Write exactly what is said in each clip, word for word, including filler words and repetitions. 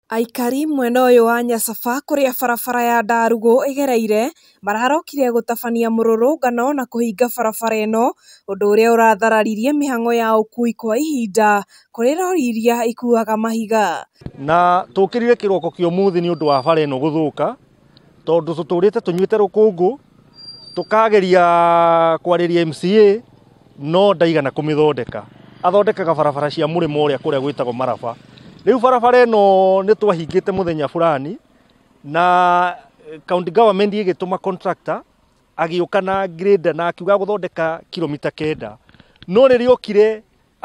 Aikari mwena ũyũ wa Nyacaba kũrĩa barabara ya Ndarugu ĩgereire mararokire gũtabania mũrũrũngano na kũhinga barabara ĩno, ũndũ ũrĩa ũrathararirie mĩhang'o ya ũkui kwa ihinda kũrĩ rori iria ikuaga mahiga. Na tũkĩrire kĩroko kĩa ũmũthĩ nĩ ũndũ wa bara ĩno gũthũka, tondũ tũtũrĩte tũnyuĩte rũkũngũ, tũkageria kwarĩria M C A no ndaigana kũmĩthondeka. Athondekaga barabara cia mũrĩmo ũrĩa kũrĩa gwĩtagwo Maraba. Rĩu barabara ĩno nĩ twahingĩte mũthenya fulani na county government ĩgĩtũma contractor agĩũka na grader na akiuga gũthondeka kilomita kenda. No rĩrĩa okire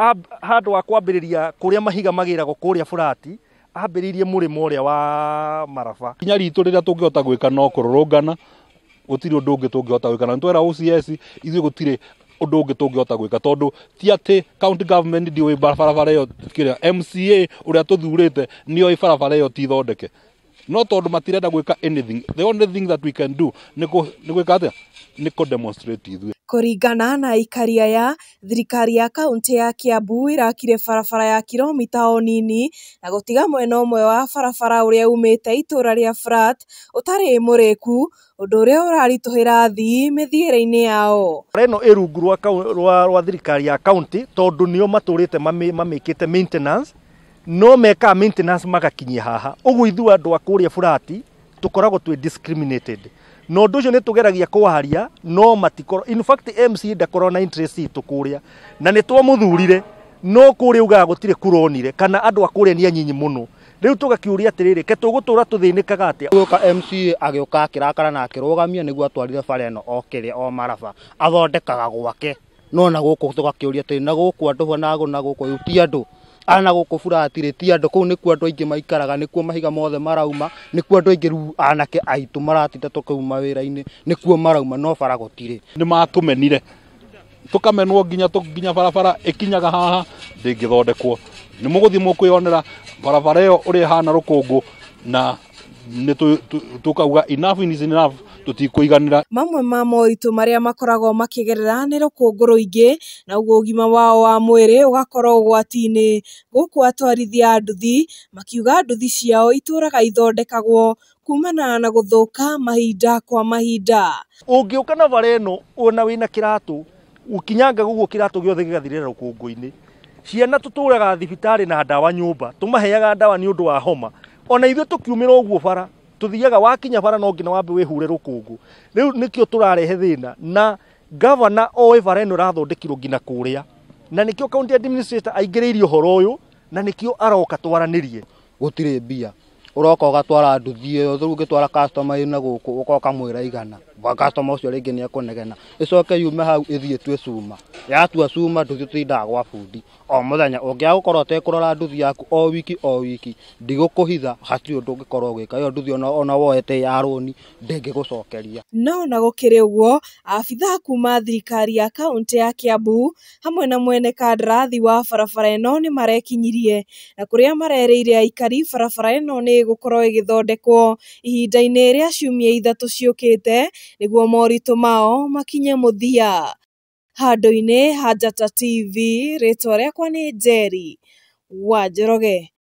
handũ wa kwambĩrĩria kũrĩa mahiga magĩragwo kũrĩa burati, ambĩrĩirie mũrĩmo ũrĩa wa Maraba. Kinya ritũ rĩrĩa tũngĩhota gwĩka no kũrũrũngana, gũtirĩ ũndũ ũngĩ tũngĩhota gwĩka. Na twera O C S ithuĩ gũtirĩ ũndũ ũngĩ tũngĩhota gwĩka, tondũ ti atĩ county government ndiũĩ barabara ĩyo, kĩrĩa M C A ũrĩa tũthurĩte nĩoĩ barabara ĩyo ti thondeke. No tondũ matirenda gwĩka anything, the only thing that we can do nĩ gwĩka atĩa, nĩ kũ demonstrate ithuĩ. Kũringana na aikari aya, thirikari ya kaunti ya Kiambu ĩrakire barabara ya kilomita o nini na gũtiga mwena ũmwe wa barabara ũrĩa umĩte itũra rĩa Flat ũtarĩ mũrĩku, ũndũ ũrĩa ũraritũhĩra athii mĩthiĩre-inĩ yao. Bara ĩno ĩ rungu rwa rwa thirikari ya kaunti, tondũ nĩo matũrĩte mamĩkĩte maintenance, no meka maintenance magakinyia haha. Ũguo ithuĩ andũ a kũrĩa burati tũkoragwo twĩ discriminated. No ũndũ ũcio nĩ tũgeragia kũwaria, no matikoro. In fact M C A ndakorwo na interest itũ kũrĩa, na nĩ twamũthurire, no kũrĩa ugaga gũtirĩ kuronire, kana andũ a kũrĩa nĩ anyinyi mũno. Rĩu tũgakiũria atĩrĩrĩ, ke tũgũtũra tũthĩnĩkaga atĩa? Gũka M C A agĩũka akĩrakara na akĩrũgamia nĩguo atwarire bara ĩno o kĩrĩa o Maraba athondekaga gwake. No na gũkũ tũgakĩũria atĩ na gũkũ andũ nago na gũkũ ti andũ, ana gũkũ burati rĩ ti andũ, kũu nĩkuo andũ aingĩ maikaraga, nĩkuo mahiga mothe marauma, nĩkuo andũ aingĩ rĩu anake aitũ maratinda tũkauma wĩra-inĩ, nĩkuo marauma, no bara gũtirĩ. Nĩ matũmenire tũkamenwo nginya nginya barabara ĩkinyaga haha ndĩngĩthondekwo. Nĩ mũgũthiĩ mũkwĩonera barabara ĩyo ũrĩa ĩhana rũkũngũ, na nĩ tũkauga enough is enough, tũtikũiganĩra. Mamwe ma moritũ marĩa makoragwo makĩgerera nĩ rũkũngũ rũingĩ, na ũguo ũgima wao wa mwĩrĩ ũgakorwo ũgwati-inĩ. Gũkũ atwarithia a nduthi makiuga nduthi ciao itũraga ithondekagwo kumana na gũthũka mahinda kwa mahinda. Ũngĩũka na bara ĩno ona wĩna kĩratũ, ũkinyanga ũguo kĩratũ gĩothe gĩgathirĩra rũkũngũ-inĩ. Ciana tũtũraga thibitarĩ na ndawa nyũmba, tũmaheaga ndawa nĩ ũndũ wa homa. Ona ithuĩ tũkiumĩra ũguo bara, tuthiaga wakinya bara no nginya wambe wĩhure rũkũngũ. Rĩu nĩkĩo tũrarehe thĩna, na governor oĩ bara ĩno ĩrathondekirwo nginya kũrĩa, na nĩkĩo county administrator aingĩrĩirie ũhoro ũyũ, na nĩkĩo aroka twaranĩrie. Gũtirĩ mbia, ũroka ũgatwara nduthi ĩyo, rĩu ũngĩtwara customer ĩna gũkũ ũgoka mwĩra igana, customer ũcio rĩngĩ nĩ ekũnegena, ĩcoke yume hau ĩthiĩ ĩtue cuma. Yatua cuma nduthi tũtindaga gwa bundi o mũthenya. Ũngĩaga gũkorwo ũtekũrora nduthi yaku o wiki o wiki, ndigũkũhitha, hatirĩ ũndũ ũngĩkorwo ũgĩka. Ĩyo nduthi ona woete ya rũni ndĩngĩgũcokeria. No na gũkĩrĩ ũguo, abithaa kuma thirikari ya kaunti ya Kiambu hamwe na mwene kandarathi wa barabara ĩno nĩ marekinyirie, na kũrĩa marerĩire aikari barabara ĩno nĩ ĩgũkorwo ĩgĩthondekwo ihinda-inĩ rĩa ciumia ithatũ ciũkĩte, nĩguo moritũ mao makinye mũthia. Handũ-inĩ ha Njata T V, rĩtwa rĩakwa nĩ Njeri wa Njoroge.